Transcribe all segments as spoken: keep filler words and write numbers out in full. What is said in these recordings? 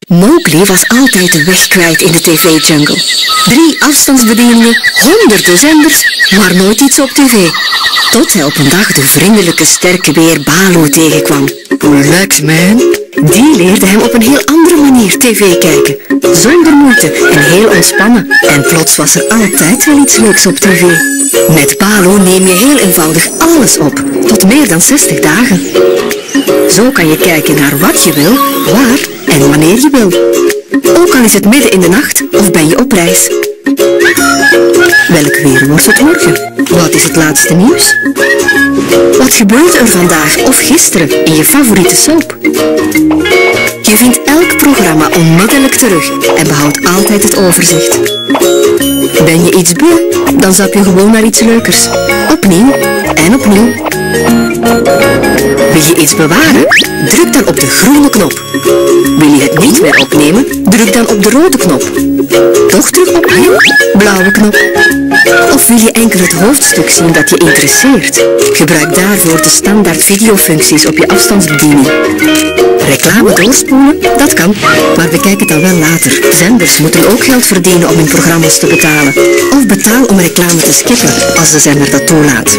Mowgli was altijd de weg kwijt in de tv-jungle. Drie afstandsbedieningen, honderden zenders, maar nooit iets op tv. Tot hij op een dag de vriendelijke sterke beer Baloo tegenkwam. Relax, man. Die leerde hem op een heel andere manier tv kijken. Zonder moeite en heel ontspannen. En plots was er altijd wel iets leuks op tv. Met Baloo neem je heel eenvoudig alles op. Tot meer dan zestig dagen. Zo kan je kijken naar wat je wil, waar en wanneer je wil. Ook al is het midden in de nacht of ben je op reis. Welk weer wordt het morgen? Wat is het laatste nieuws? Wat gebeurt er vandaag of gisteren in je favoriete soap? Je vindt elk programma onmiddellijk terug en behoudt altijd het overzicht. Ben je iets beu, dan zap je gewoon naar iets leukers. Opnieuw en opnieuw. Wil je iets bewaren? Druk dan op de groene knop. Wil je het niet meer opnemen? Druk dan op de rode knop. Toch terug opnieuw? Blauwe knop. Of wil je enkel het hoofdstuk zien dat je interesseert? Gebruik daarvoor de standaard videofuncties op je afstandsbediening. Reclame doorspoelen? Dat kan, maar bekijk het dan wel later. Zenders moeten ook geld verdienen om hun programma's te betalen. Of betaal om reclame te skippen als de zender dat toelaat.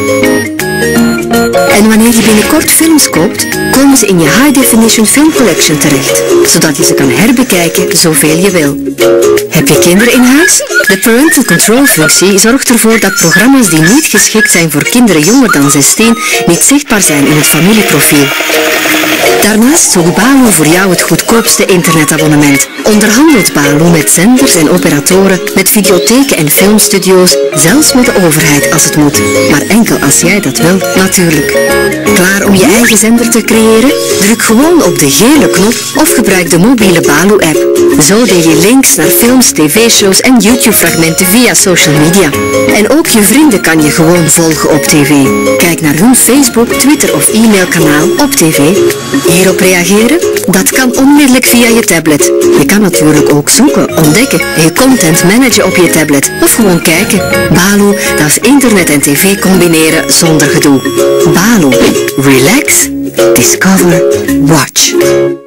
En wanneer je binnenkort films koopt, komen ze in je High Definition Film Collection terecht, zodat je ze kan herbekijken zoveel je wil. Heb je kinderen in huis? De Parental Control functie zorgt ervoor dat programma's die niet geschikt zijn voor kinderen jonger dan zestien niet zichtbaar zijn in het familieprofiel. Daarnaast zoekt Baloo voor jou het goedkoopste internetabonnement. Onderhandelt Baloo met zenders en operatoren, met videotheken en filmstudio's, zelfs met de overheid als het moet. Maar enkel als jij dat wil, natuurlijk. Klaar om je eigen zender te creëren? Druk gewoon op de gele knop of gebruik de mobiele Baloo-app. Zo deel je links naar films, tv-shows en YouTube-fragmenten via social media. En ook je vrienden kan je gewoon volgen op tv. Kijk naar hun Facebook, Twitter of e-mailkanaal op tv. Hierop reageren? Dat kan onmiddellijk via je tablet. Je kan natuurlijk ook zoeken, ontdekken en je content managen op je tablet. Of gewoon kijken. Baloo, dat is internet en tv combineren zonder gedoe. Baloo. Relax. Discover. Watch.